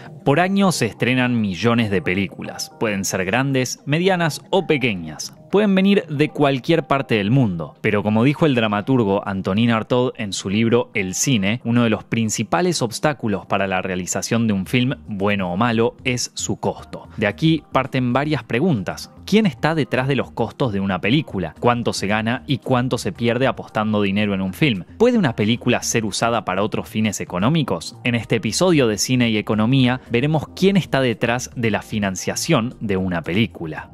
Por año se estrenan millones de películas. Pueden ser grandes, medianas o pequeñas. Pueden venir de cualquier parte del mundo, pero como dijo el dramaturgo Antonin Artaud en su libro El cine, uno de los principales obstáculos para la realización de un film, bueno o malo, es su costo. De aquí parten varias preguntas. ¿Quién está detrás de los costos de una película? ¿Cuánto se gana y cuánto se pierde apostando dinero en un film? ¿Puede una película ser usada para otros fines económicos? En este episodio de Cine y Economía veremos quién está detrás de la financiación de una película.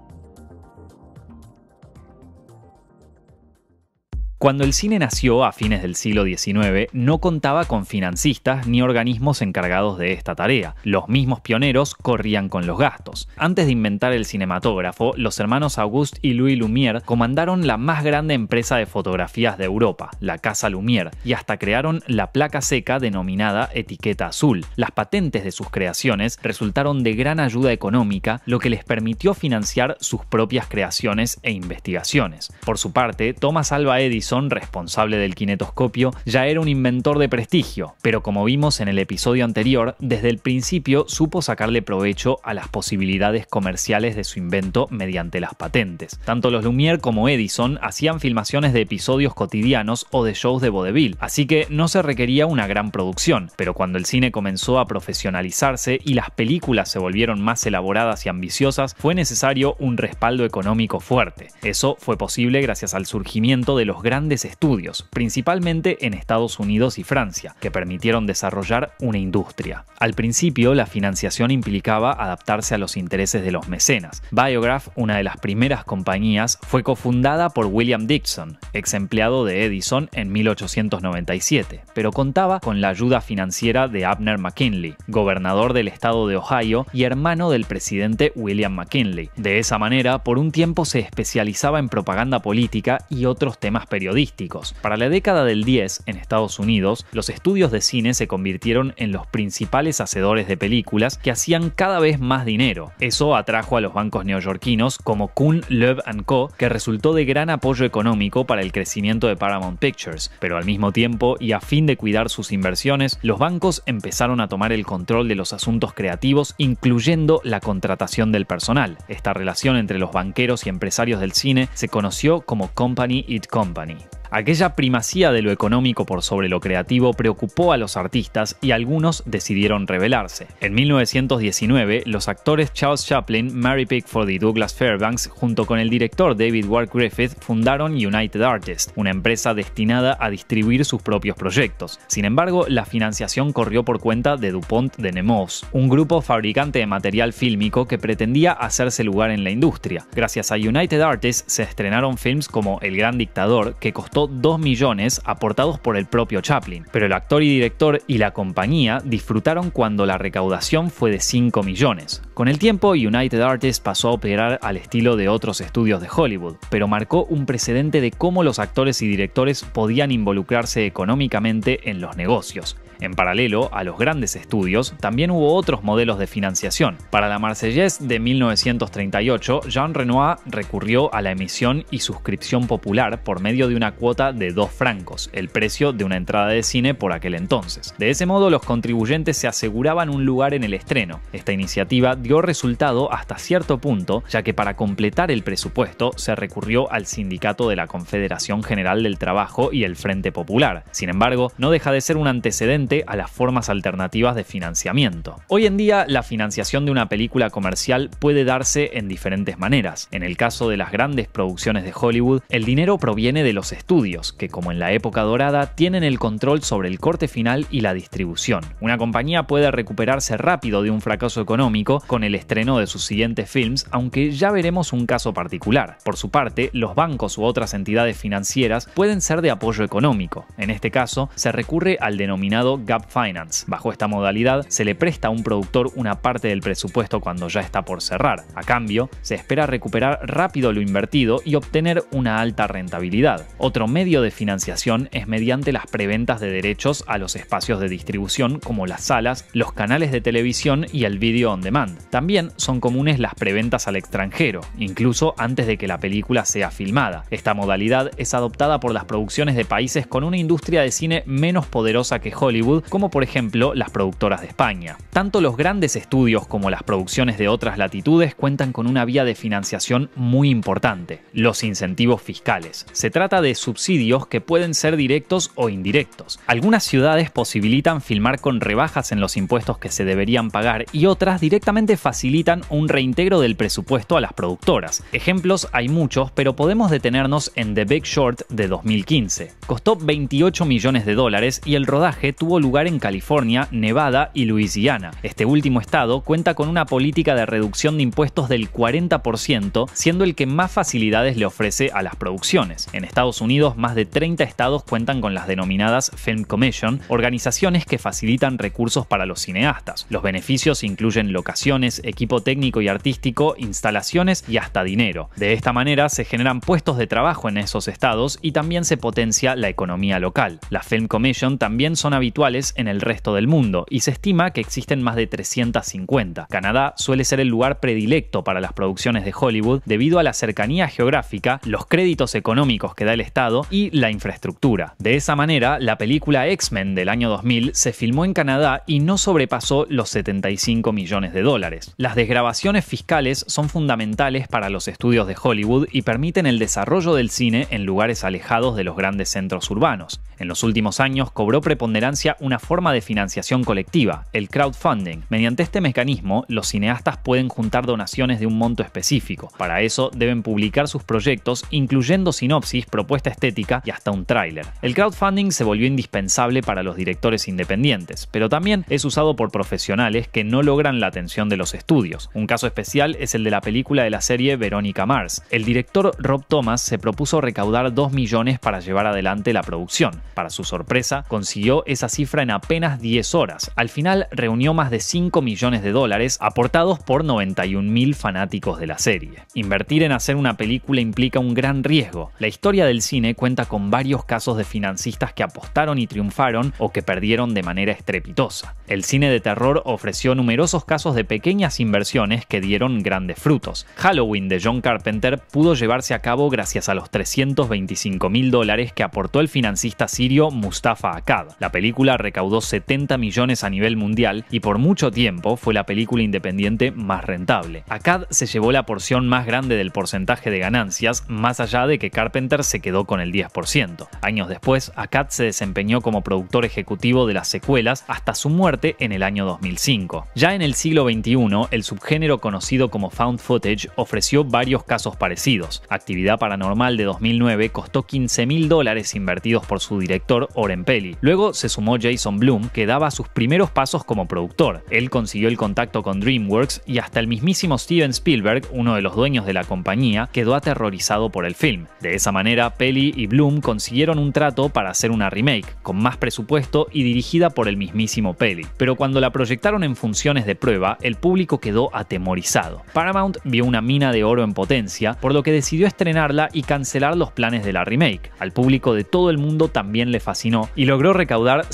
Cuando el cine nació a fines del siglo XIX, no contaba con financistas ni organismos encargados de esta tarea. Los mismos pioneros corrían con los gastos. Antes de inventar el cinematógrafo, los hermanos Auguste y Louis Lumière comandaron la más grande empresa de fotografías de Europa, la Casa Lumière, y hasta crearon la placa seca denominada etiqueta azul. Las patentes de sus creaciones resultaron de gran ayuda económica, lo que les permitió financiar sus propias creaciones e investigaciones. Por su parte, Thomas Alva Edison, responsable del kinetoscopio, ya era un inventor de prestigio, pero como vimos en el episodio anterior, desde el principio supo sacarle provecho a las posibilidades comerciales de su invento mediante las patentes. Tanto los Lumière como Edison hacían filmaciones de episodios cotidianos o de shows de vodevil, así que no se requería una gran producción, pero cuando el cine comenzó a profesionalizarse y las películas se volvieron más elaboradas y ambiciosas, fue necesario un respaldo económico fuerte. Eso fue posible gracias al surgimiento de los grandes estudios, principalmente en Estados Unidos y Francia, que permitieron desarrollar una industria. Al principio, la financiación implicaba adaptarse a los intereses de los mecenas. Biograph, una de las primeras compañías, fue cofundada por William Dixon, ex empleado de Edison en 1897, pero contaba con la ayuda financiera de Abner McKinley, gobernador del estado de Ohio y hermano del presidente William McKinley. De esa manera, por un tiempo se especializaba en propaganda política y otros temas periodísticos. Para la década del 10, en Estados Unidos, los estudios de cine se convirtieron en los principales hacedores de películas que hacían cada vez más dinero. Eso atrajo a los bancos neoyorquinos como Kuhn, Loeb & Co., que resultó de gran apoyo económico para el crecimiento de Paramount Pictures, pero al mismo tiempo, y a fin de cuidar sus inversiones, los bancos empezaron a tomar el control de los asuntos creativos, incluyendo la contratación del personal. Esta relación entre los banqueros y empresarios del cine se conoció como Company Eat Company. Aquella primacía de lo económico por sobre lo creativo preocupó a los artistas y algunos decidieron rebelarse. En 1919, los actores Charles Chaplin, Mary Pickford y Douglas Fairbanks, junto con el director David Wark Griffith, fundaron United Artists, una empresa destinada a distribuir sus propios proyectos. Sin embargo, la financiación corrió por cuenta de DuPont de Nemours, un grupo fabricante de material fílmico que pretendía hacerse lugar en la industria. Gracias a United Artists se estrenaron films como El Gran Dictador, que costó 2 millones aportados por el propio Chaplin, pero el actor y director y la compañía disfrutaron cuando la recaudación fue de 5 millones. Con el tiempo, United Artists pasó a operar al estilo de otros estudios de Hollywood, pero marcó un precedente de cómo los actores y directores podían involucrarse económicamente en los negocios. En paralelo a los grandes estudios, también hubo otros modelos de financiación. Para la Marseillaise de 1938, Jean Renoir recurrió a la emisión y suscripción popular por medio de una cuota de 2 francos, el precio de una entrada de cine por aquel entonces. De ese modo, los contribuyentes se aseguraban un lugar en el estreno. Esta iniciativa dio resultado hasta cierto punto, ya que para completar el presupuesto se recurrió al sindicato de la Confederación General del Trabajo y el Frente Popular. Sin embargo, no deja de ser un antecedente a las formas alternativas de financiamiento. Hoy en día, la financiación de una película comercial puede darse en diferentes maneras. En el caso de las grandes producciones de Hollywood, el dinero proviene de los estudios, que como en la época dorada, tienen el control sobre el corte final y la distribución. Una compañía puede recuperarse rápido de un fracaso económico con el estreno de sus siguientes films, aunque ya veremos un caso particular. Por su parte, los bancos u otras entidades financieras pueden ser de apoyo económico. En este caso, se recurre al denominado Gap Finance. Bajo esta modalidad, se le presta a un productor una parte del presupuesto cuando ya está por cerrar. A cambio, se espera recuperar rápido lo invertido y obtener una alta rentabilidad. Otro medio de financiación es mediante las preventas de derechos a los espacios de distribución como las salas, los canales de televisión y el video on demand. También son comunes las preventas al extranjero, incluso antes de que la película sea filmada. Esta modalidad es adoptada por las producciones de países con una industria de cine menos poderosa que Hollywood Hollywood, como por ejemplo las productoras de España. Tanto los grandes estudios como las producciones de otras latitudes cuentan con una vía de financiación muy importante: los incentivos fiscales. Se trata de subsidios que pueden ser directos o indirectos. Algunas ciudades posibilitan filmar con rebajas en los impuestos que se deberían pagar y otras directamente facilitan un reintegro del presupuesto a las productoras. Ejemplos hay muchos, pero podemos detenernos en The Big Short de 2015. Costó $28 millones y el rodaje tuvo lugar en California, Nevada y Luisiana. Este último estado cuenta con una política de reducción de impuestos del 40%, siendo el que más facilidades le ofrece a las producciones. En Estados Unidos, más de 30 estados cuentan con las denominadas Film Commission, organizaciones que facilitan recursos para los cineastas. Los beneficios incluyen locaciones, equipo técnico y artístico, instalaciones y hasta dinero. De esta manera se generan puestos de trabajo en esos estados y también se potencia la economía local. Las Film Commission también son habituales en el resto del mundo y se estima que existen más de 350. Canadá suele ser el lugar predilecto para las producciones de Hollywood debido a la cercanía geográfica, los créditos económicos que da el Estado y la infraestructura. De esa manera, la película X-Men del año 2000 se filmó en Canadá y no sobrepasó los $75 millones. Las desgravaciones fiscales son fundamentales para los estudios de Hollywood y permiten el desarrollo del cine en lugares alejados de los grandes centros urbanos. En los últimos años cobró preponderancia una forma de financiación colectiva, el crowdfunding. Mediante este mecanismo, los cineastas pueden juntar donaciones de un monto específico. Para eso, deben publicar sus proyectos, incluyendo sinopsis, propuesta estética y hasta un tráiler. El crowdfunding se volvió indispensable para los directores independientes, pero también es usado por profesionales que no logran la atención de los estudios. Un caso especial es el de la película de la serie Veronica Mars. El director Rob Thomas se propuso recaudar $2 millones para llevar adelante la producción. Para su sorpresa, consiguió esa cifra en apenas 10 horas. Al final reunió más de $5 millones aportados por 91.000 fanáticos de la serie. Invertir en hacer una película implica un gran riesgo. La historia del cine cuenta con varios casos de financistas que apostaron y triunfaron o que perdieron de manera estrepitosa. El cine de terror ofreció numerosos casos de pequeñas inversiones que dieron grandes frutos. Halloween de John Carpenter pudo llevarse a cabo gracias a los $325.000 que aportó el financista sirio Mustafa Akkad. La película recaudó 70 millones a nivel mundial y por mucho tiempo fue la película independiente más rentable. Akkad se llevó la porción más grande del porcentaje de ganancias, más allá de que Carpenter se quedó con el 10%. Años después, Akkad se desempeñó como productor ejecutivo de las secuelas hasta su muerte en el año 2005. Ya en el siglo XXI, el subgénero conocido como Found Footage ofreció varios casos parecidos. Actividad Paranormal de 2009 costó $15.000 invertidos por su director Oren Peli. Luego se sumó Jason Blum, que daba sus primeros pasos como productor. Él consiguió el contacto con DreamWorks y hasta el mismísimo Steven Spielberg, uno de los dueños de la compañía, quedó aterrorizado por el film. De esa manera, Peli y Blum consiguieron un trato para hacer una remake, con más presupuesto y dirigida por el mismísimo Peli. Pero cuando la proyectaron en funciones de prueba, el público quedó atemorizado. Paramount vio una mina de oro en potencia, por lo que decidió estrenarla y cancelar los planes de la remake. Al público de todo el mundo también le fascinó y logró recaudar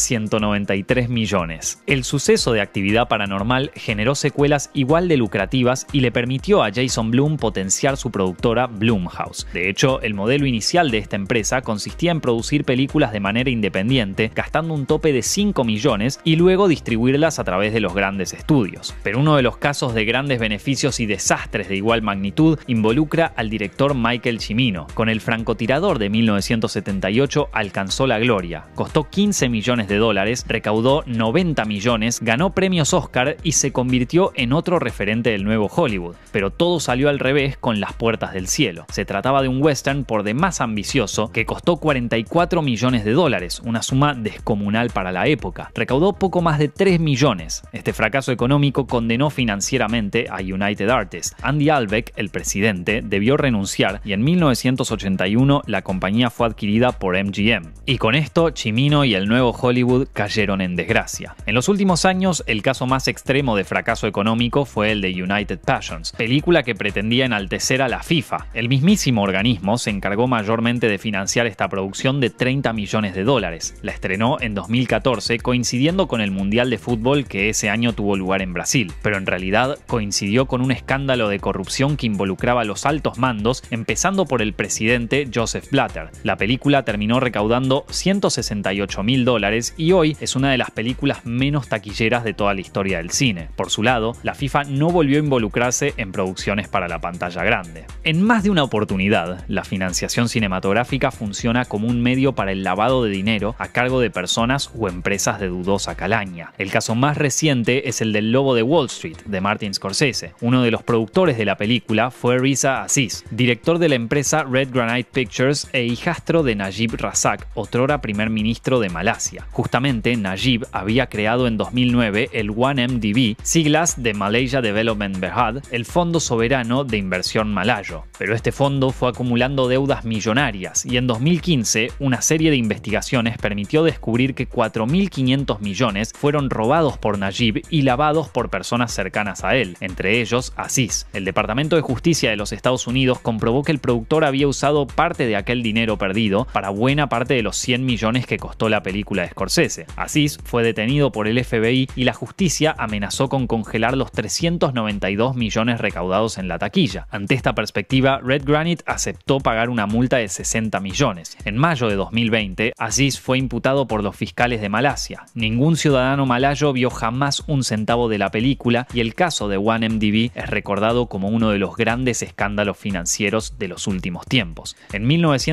193 millones. El suceso de Actividad Paranormal generó secuelas igual de lucrativas y le permitió a Jason Blum potenciar su productora Blumhouse. De hecho, el modelo inicial de esta empresa consistía en producir películas de manera independiente, gastando un tope de 5 millones y luego distribuirlas a través de los grandes estudios. Pero uno de los casos de grandes beneficios y desastres de igual magnitud involucra al director Michael Cimino. Con El francotirador de 1978 alcanzó la gloria. Costó $15 millones, recaudó 90 millones, ganó premios Oscar y se convirtió en otro referente del nuevo Hollywood. Pero todo salió al revés con Las puertas del cielo. Se trataba de un western por demás ambicioso que costó $44 millones, una suma descomunal para la época. Recaudó poco más de 3 millones. Este fracaso económico condenó financieramente a United Artists. Andy Albeck, el presidente, debió renunciar y en 1981 la compañía fue adquirida por MGM. Y con esto, Cimino y el nuevo Hollywood cayeron en desgracia. En los últimos años, el caso más extremo de fracaso económico fue el de United Passions, película que pretendía enaltecer a la FIFA. El mismísimo organismo se encargó mayormente de financiar esta producción de $30 millones. La estrenó en 2014, coincidiendo con el Mundial de Fútbol que ese año tuvo lugar en Brasil, pero en realidad coincidió con un escándalo de corrupción que involucraba a los altos mandos, empezando por el presidente Joseph Blatter. La película terminó recaudando $168.000 y hoy es una de las películas menos taquilleras de toda la historia del cine. Por su lado, la FIFA no volvió a involucrarse en producciones para la pantalla grande. En más de una oportunidad, la financiación cinematográfica funciona como un medio para el lavado de dinero a cargo de personas o empresas de dudosa calaña. El caso más reciente es el del Lobo de Wall Street, de Martin Scorsese. Uno de los productores de la película fue Reza Aziz, director de la empresa Red Granite Pictures e hijastro de Najib Razak, otrora primer ministro de Malasia. Justamente, Najib había creado en 2009 el 1MDB, siglas de Malaysia Development Berhad, el Fondo Soberano de Inversión Malayo. Pero este fondo fue acumulando deudas millonarias y en 2015 una serie de investigaciones permitió descubrir que 4.500 millones fueron robados por Najib y lavados por personas cercanas a él, entre ellos Aziz. El Departamento de Justicia de los Estados Unidos comprobó que el productor había usado parte de aquel dinero perdido para buena parte de los 100 millones que costó la película de Scorsese. Aziz fue detenido por el FBI y la justicia amenazó con congelar los 392 millones recaudados en la taquilla. Ante esta perspectiva, Red Granite aceptó pagar una multa de 60 millones. En mayo de 2020, Aziz fue imputado por los fiscales de Malasia. Ningún ciudadano malayo vio jamás un centavo de la película y el caso de 1MDB es recordado como uno de los grandes escándalos financieros de los últimos tiempos. En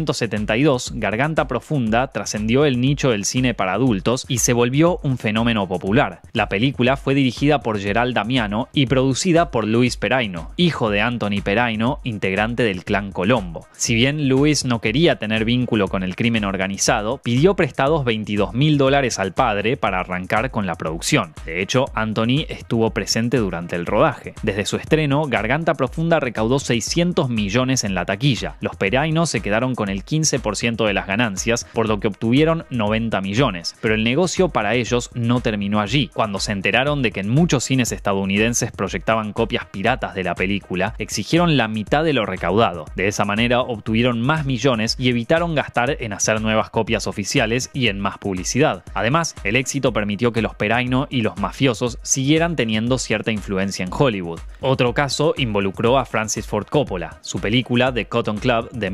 1972, Garganta Profunda trascendió el nicho del cine para adultos y se volvió un fenómeno popular. La película fue dirigida por Gerald Damiano y producida por Luis Peraino, hijo de Anthony Peraino, integrante del clan Colombo. Si bien Luis no quería tener vínculo con el crimen organizado, pidió prestados $22.000 al padre para arrancar con la producción. De hecho, Anthony estuvo presente durante el rodaje. Desde su estreno, Garganta Profunda recaudó 600 millones en la taquilla. Los Peraino se quedaron con el 15% de las ganancias, por lo que obtuvieron 90 millones. Pero el negocio para ellos no terminó allí. Cuando se enteraron de que en muchos cines estadounidenses proyectaban copias piratas de la película, exigieron la mitad de lo recaudado. De esa manera obtuvieron más millones y evitaron gastar en hacer nuevas copias oficiales y en más publicidad. Además, el éxito permitió que los Peraino y los mafiosos siguieran teniendo cierta influencia en Hollywood. Otro caso involucró a Francis Ford Coppola. Su película The Cotton Club de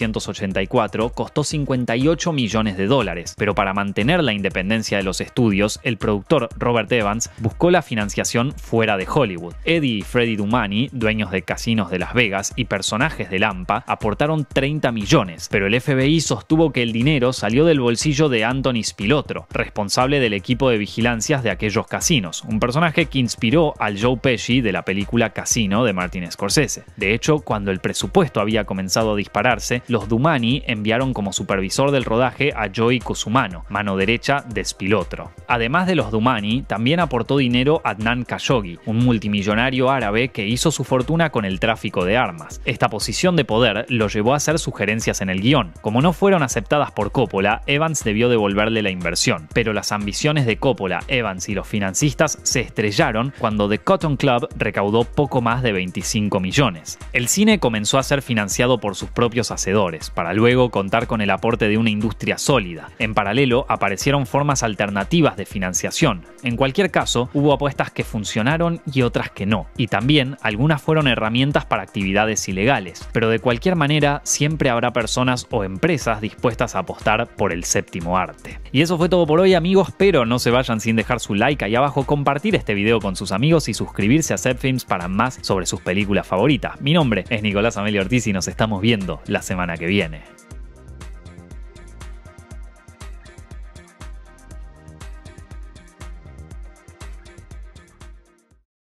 1984 costó 58 millones de dólares, pero para mantener la independencia de los estudios, el productor Robert Evans buscó la financiación fuera de Hollywood. Eddie y Freddie Dumani, dueños de casinos de Las Vegas y personajes de Lampa, aportaron 30 millones, pero el FBI sostuvo que el dinero salió del bolsillo de Anthony Spilotro, responsable del equipo de vigilancias de aquellos casinos, un personaje que inspiró al Joe Pesci de la película Casino de Martin Scorsese. De hecho, cuando el presupuesto había comenzado a dispararse, los Dumani enviaron como supervisor del rodaje a Joey Cosumano, mano derecha de Spilotro. Además de los Dumani, también aportó dinero Adnan Khashoggi, un multimillonario árabe que hizo su fortuna con el tráfico de armas. Esta posición de poder lo llevó a hacer sugerencias en el guión. Como no fueron aceptadas por Coppola, Evans debió devolverle la inversión, pero las ambiciones de Coppola, Evans y los financistas se estrellaron cuando The Cotton Club recaudó poco más de 25 millones. El cine comenzó a ser financiado por sus propios hacedores, para luego contar con el aporte de una industria sólida. En paralelo, aparecieron formas alternativas de financiación. En cualquier caso, hubo apuestas que funcionaron y otras que no, y también algunas fueron herramientas para actividades ilegales, pero de cualquier manera siempre habrá personas o empresas dispuestas a apostar por el séptimo arte. Y eso fue todo por hoy, amigos, pero no se vayan sin dejar su like ahí abajo, compartir este video con sus amigos y suscribirse a ZepFilms para más sobre sus películas favoritas. Mi nombre es Nicolás Amelio Ortiz y nos estamos viendo la semana que viene.